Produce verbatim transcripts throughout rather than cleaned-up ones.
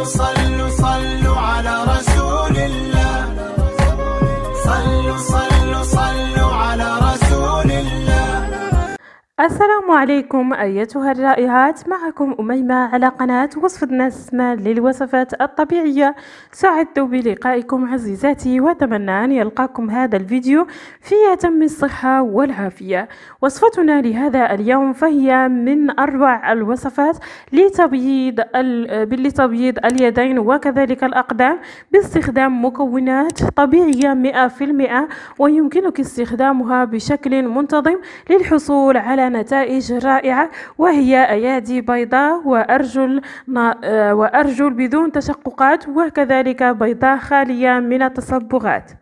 صلوا صلوا صلوا على رسول الله، صلوا صلوا صلوا على رسول الله. السلام عليكم أيتها الرائعات، معكم أميمة على قناة وصفة نسمة للوصفات الطبيعية. سعدت بلقائكم عزيزاتي، وأتمنى أن يلقاكم هذا الفيديو في أتم الصحة والعافية. وصفتنا لهذا اليوم فهي من أروع الوصفات لتبييض لتبييض اليدين وكذلك الأقدام باستخدام مكونات طبيعية مئة في المئة، ويمكنك استخدامها بشكل منتظم للحصول على نتائج رائعة، وهي أيادي بيضاء وأرجل وأرجل بدون تشققات، وكذلك بيضاء خالية من التصبغات.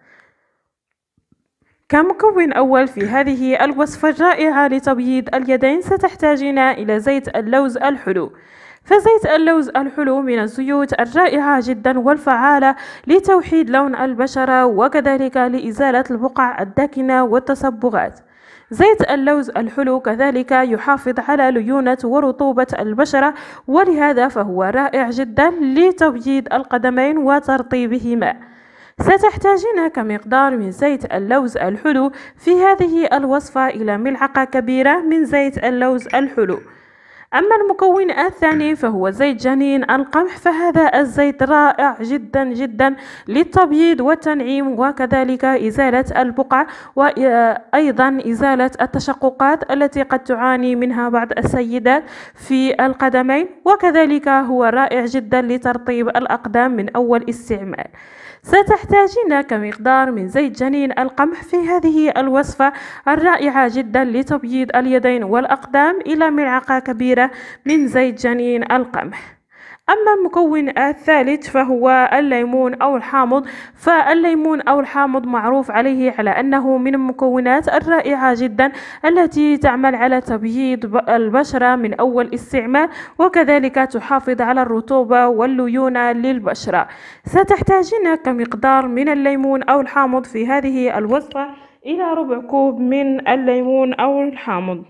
كمكون أول في هذه الوصفة الرائعة لتبييض اليدين ستحتاجين إلى زيت اللوز الحلو. فزيت اللوز الحلو من الزيوت الرائعة جدا والفعالة لتوحيد لون البشرة وكذلك لإزالة البقع الداكنة والتصبغات. زيت اللوز الحلو كذلك يحافظ على ليونة ورطوبة البشرة، ولهذا فهو رائع جدا لتبييض القدمين وترطيبهما. ستحتاجين كمقدار من زيت اللوز الحلو في هذه الوصفة إلى ملعقة كبيرة من زيت اللوز الحلو. أما المكون الثاني فهو زيت جنين القمح، فهذا الزيت رائع جدا جدا للتبييض والتنعيم وكذلك إزالة البقع، وأيضا إزالة التشققات التي قد تعاني منها بعض السيدات في القدمين، وكذلك هو رائع جدا لترطيب الأقدام من أول استعمال. ستحتاجين كمقدار من زيت جنين القمح في هذه الوصفة الرائعة جدا لتبييض اليدين والأقدام إلى ملعقة كبيرة من زيت جنين القمح. أما المكون الثالث فهو الليمون أو الحامض، فالليمون أو الحامض معروف عليه على أنه من المكونات الرائعة جدا التي تعمل على تبييض البشرة من أول استعمال، وكذلك تحافظ على الرطوبة والليونة للبشرة. ستحتاجين كمقدار من الليمون أو الحامض في هذه الوصفة إلى ربع كوب من الليمون أو الحامض.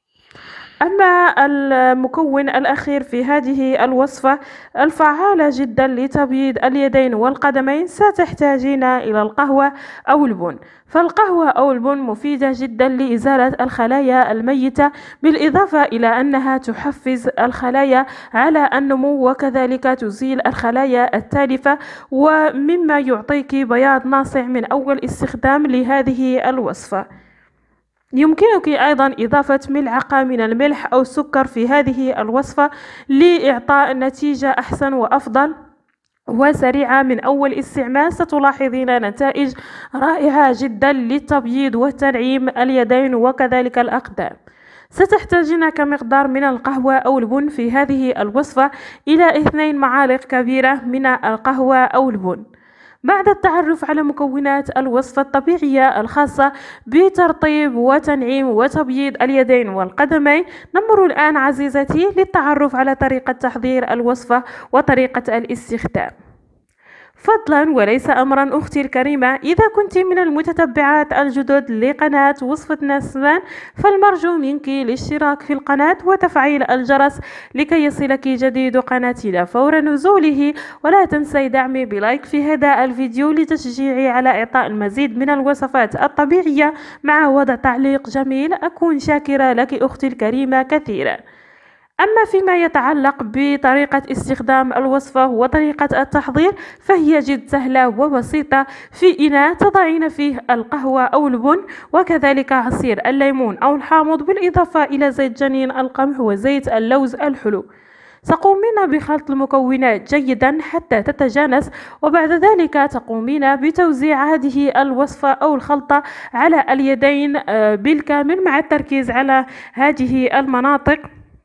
أما المكون الأخير في هذه الوصفة الفعالة جدا لتبييض اليدين والقدمين، ستحتاجين إلى القهوة أو البن. فالقهوة أو البن مفيدة جدا لإزالة الخلايا الميتة، بالإضافة إلى أنها تحفز الخلايا على النمو، وكذلك تزيل الخلايا التالفة، ومما يعطيك بياض ناصع من أول استخدام لهذه الوصفة. يمكنك أيضا إضافة ملعقة من الملح أو السكر في هذه الوصفة لإعطاء نتيجة أحسن وأفضل وسريعة من أول استعمال. ستلاحظين نتائج رائعة جدا للتبييض وتنعيم اليدين وكذلك الأقدام. ستحتاجين كمقدار من القهوة أو البن في هذه الوصفة إلى اثنين معالق كبيرة من القهوة أو البن. بعد التعرف على مكونات الوصفة الطبيعية الخاصة بترطيب وتنعيم وتبييض اليدين والقدمين، نمر الآن عزيزتي للتعرف على طريقة تحضير الوصفة وطريقة الاستخدام. فضلا وليس أمرا أختي الكريمة، إذا كنت من المتتبعات الجدد لقناة وصفة نسمة فالمرجو منك الاشتراك في القناة وتفعيل الجرس لكي يصلك جديد قناتنا فور نزوله، ولا تنسي دعمي بلايك في هذا الفيديو لتشجيعي على إعطاء المزيد من الوصفات الطبيعية مع وضع تعليق جميل. أكون شاكرة لك أختي الكريمة كثيرا. أما فيما يتعلق بطريقة استخدام الوصفة وطريقة التحضير فهي جد سهلة وبسيطة. في إناء تضعين فيه القهوة أو البن وكذلك عصير الليمون أو الحامض، بالإضافة إلى زيت جنين القمح وزيت اللوز الحلو. تقومين بخلط المكونات جيدا حتى تتجانس، وبعد ذلك تقومين بتوزيع هذه الوصفة أو الخلطة على اليدين بالكامل مع التركيز على هذه المناطق،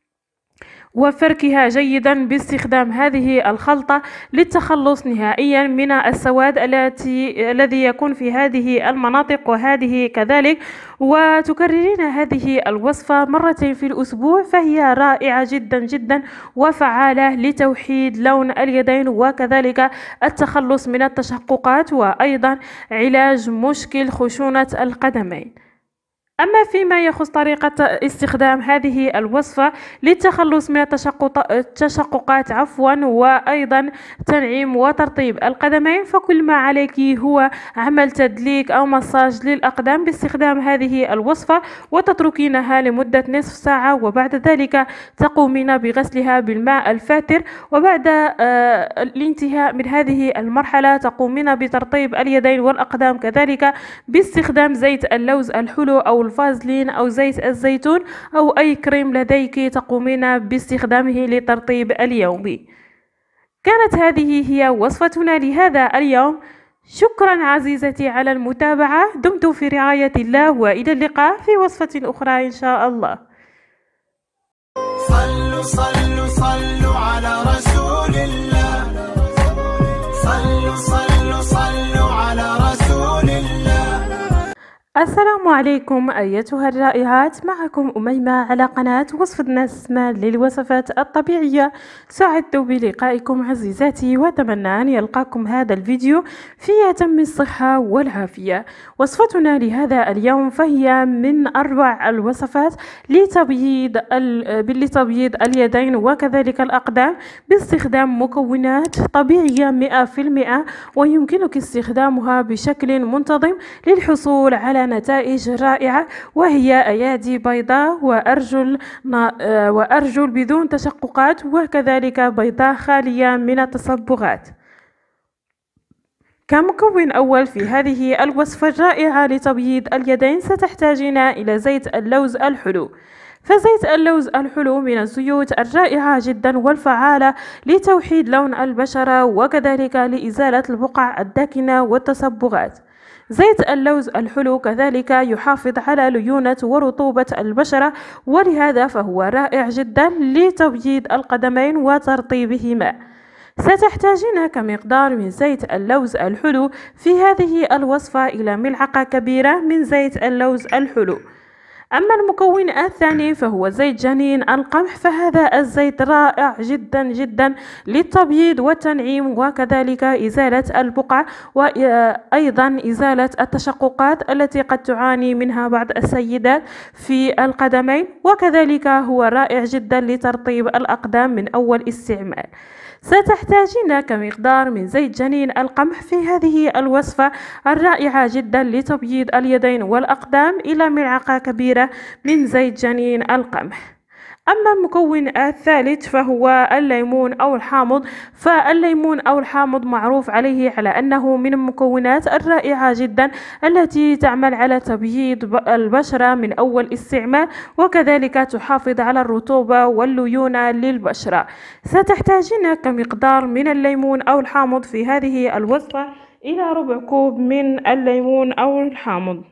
وفركها جيدا باستخدام هذه الخلطة للتخلص نهائيا من السواد التي الذي يكون في هذه المناطق وهذه كذلك. وتكررين هذه الوصفة مرتين في الأسبوع، فهي رائعة جدا جدا وفعالة لتوحيد لون اليدين وكذلك التخلص من التشققات، وأيضا علاج مشكل خشونة القدمين. أما فيما يخص طريقة استخدام هذه الوصفة للتخلص من التشققات عفوا وأيضا تنعيم وترطيب القدمين، فكل ما عليك هو عمل تدليك أو مساج للأقدام باستخدام هذه الوصفة، وتتركينها لمدة نصف ساعة، وبعد ذلك تقومين بغسلها بالماء الفاتر، وبعد آه الانتهاء من هذه المرحلة تقومين بترطيب اليدين والأقدام كذلك باستخدام زيت اللوز الحلو أو الفازلين أو زيت الزيتون أو أي كريم لديك تقومين باستخدامه لترطيب اليومي. كانت هذه هي وصفتنا لهذا اليوم. شكرا عزيزتي على المتابعة، دمت في رعاية الله، وإلى اللقاء في وصفة أخرى إن شاء الله. صلوا صلوا صلوا على رسول الله، صلوا صلوا صلوا على رسول الله. السلام عليكم أيتها الرائعات، معكم أميمة على قناة وصفة نسمة للوصفات الطبيعية. سعدت بلقائكم عزيزاتي، وأتمنى أن يلقاكم هذا الفيديو في أتم الصحة والعافية. وصفتنا لهذا اليوم فهي من أروع الوصفات لتبييض لتبييض اليدين وكذلك الأقدام باستخدام مكونات طبيعية مئة في المئة، ويمكنك استخدامها بشكل منتظم للحصول على نتائج رائعة، وهي أيادي بيضاء وأرجل وأرجل بدون تشققات، وكذلك بيضاء خالية من التصبغات. كمكون أول في هذه الوصفة الرائعة لتبييض اليدين ستحتاجين إلى زيت اللوز الحلو. فزيت اللوز الحلو من الزيوت الرائعة جدا والفعالة لتوحيد لون البشرة وكذلك لإزالة البقع الداكنة والتصبغات. زيت اللوز الحلو كذلك يحافظ على ليونة ورطوبة البشرة، ولهذا فهو رائع جدا لتبييض القدمين وترطيبهما. ستحتاجين كمقدار من زيت اللوز الحلو في هذه الوصفة إلى ملعقة كبيرة من زيت اللوز الحلو. أما المكون الثاني فهو زيت جنين القمح، فهذا الزيت رائع جدا جدا للتبييض والتنعيم وكذلك إزالة البقع، وأيضا إزالة التشققات التي قد تعاني منها بعض السيدات في القدمين، وكذلك هو رائع جدا لترطيب الأقدام من أول استعمال. ستحتاجين كمقدار من زيت جنين القمح في هذه الوصفة الرائعة جدا لتبييض اليدين والأقدام إلى ملعقة كبيرة من زيت جنين القمح. أما المكون الثالث فهو الليمون أو الحامض، فالليمون أو الحامض معروف عليه على أنه من المكونات الرائعة جدا التي تعمل على تبييض البشرة من أول استعمال، وكذلك تحافظ على الرطوبة والليونة للبشرة. ستحتاجين كمقدار من الليمون أو الحامض في هذه الوصفة إلى ربع كوب من الليمون أو الحامض.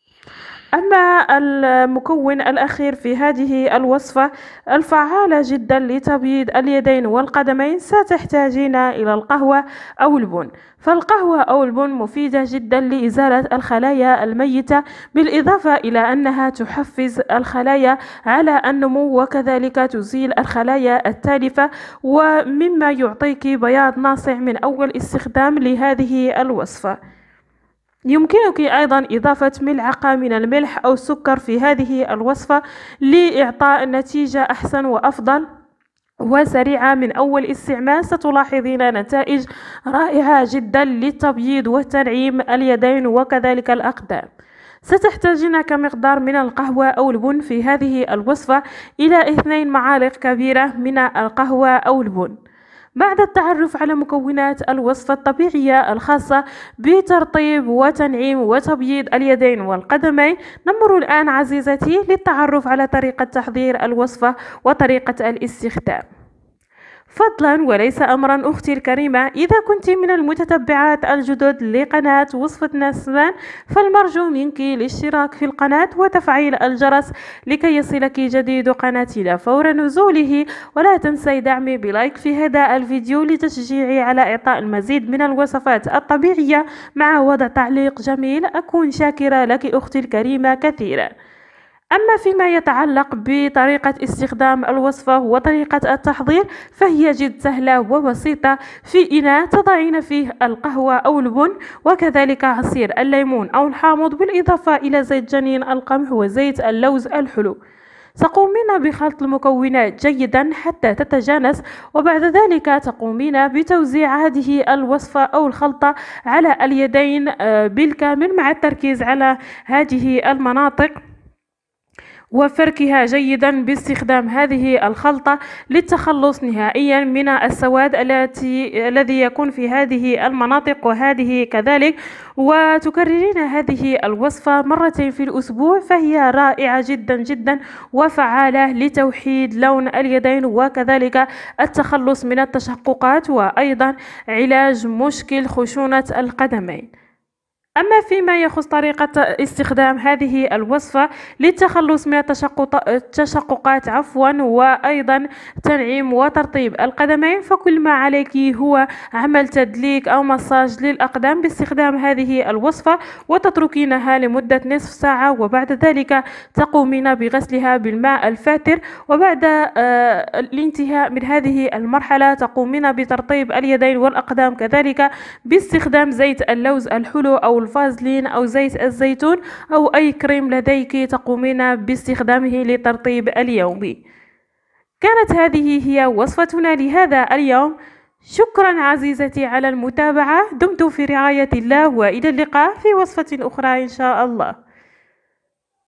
أما المكون الأخير في هذه الوصفة الفعالة جدا لتبييض اليدين والقدمين، ستحتاجين إلى القهوة أو البن. فالقهوة أو البن مفيدة جدا لإزالة الخلايا الميتة، بالإضافة إلى أنها تحفز الخلايا على النمو، وكذلك تزيل الخلايا التالفة، ومما يعطيك بياض ناصع من أول استخدام لهذه الوصفة. يمكنك أيضا إضافة ملعقة من الملح أو السكر في هذه الوصفة لإعطاء نتيجة أحسن وأفضل وسريعة من أول استعمال. ستلاحظين نتائج رائعة جدا للتبييض وتنعيم اليدين وكذلك الأقدام. ستحتاجين كمقدار من القهوة أو البن في هذه الوصفة إلى اثنين معالق كبيرة من القهوة أو البن. بعد التعرف على مكونات الوصفة الطبيعية الخاصة بترطيب وتنعيم وتبييض اليدين والقدمين، نمر الآن عزيزتي للتعرف على طريقة تحضير الوصفة وطريقة الاستخدام. فضلا وليس أمرا أختي الكريمة، إذا كنت من المتتبعات الجدد لقناة وصفة نسمان فالمرجو منك الاشتراك في القناة وتفعيل الجرس لكي يصلك جديد قناتنا فور نزوله، ولا تنسي دعمي بلايك في هذا الفيديو لتشجيعي على إعطاء المزيد من الوصفات الطبيعية مع وضع تعليق جميل. أكون شاكرة لك أختي الكريمة كثيرا. أما فيما يتعلق بطريقة استخدام الوصفة وطريقة التحضير فهي جد سهلة وبسيطة. في إناء تضعين فيه القهوة أو البن وكذلك عصير الليمون أو الحامض بالإضافة إلى زيت جنين القمح وزيت اللوز الحلو. تقومين بخلط المكونات جيدا حتى تتجانس، وبعد ذلك تقومين بتوزيع هذه الوصفة أو الخلطة على اليدين بالكامل مع التركيز على هذه المناطق وفركها جيدا باستخدام هذه الخلطة للتخلص نهائيا من السواد التي الذي يكون في هذه المناطق وهذه كذلك. وتكررين هذه الوصفة مرتين في الأسبوع، فهي رائعة جدا جدا وفعالة لتوحيد لون اليدين وكذلك التخلص من التشققات وأيضا علاج مشكل خشونة القدمين. أما فيما يخص طريقة استخدام هذه الوصفة للتخلص من التشققات عفوا وأيضا تنعيم وترطيب القدمين، فكل ما عليك هو عمل تدليك أو مساج للأقدام باستخدام هذه الوصفة وتتركينها لمدة نصف ساعة، وبعد ذلك تقومين بغسلها بالماء الفاتر، وبعد آه الانتهاء من هذه المرحلة تقومين بترطيب اليدين والأقدام كذلك باستخدام زيت اللوز الحلو أو الفازلين أو زيت الزيتون أو أي كريم لديك تقومين باستخدامه لترطيب اليومي. كانت هذه هي وصفتنا لهذا اليوم. شكرا عزيزتي على المتابعة. دمت في رعاية الله، وإلى اللقاء في وصفة أخرى إن شاء الله.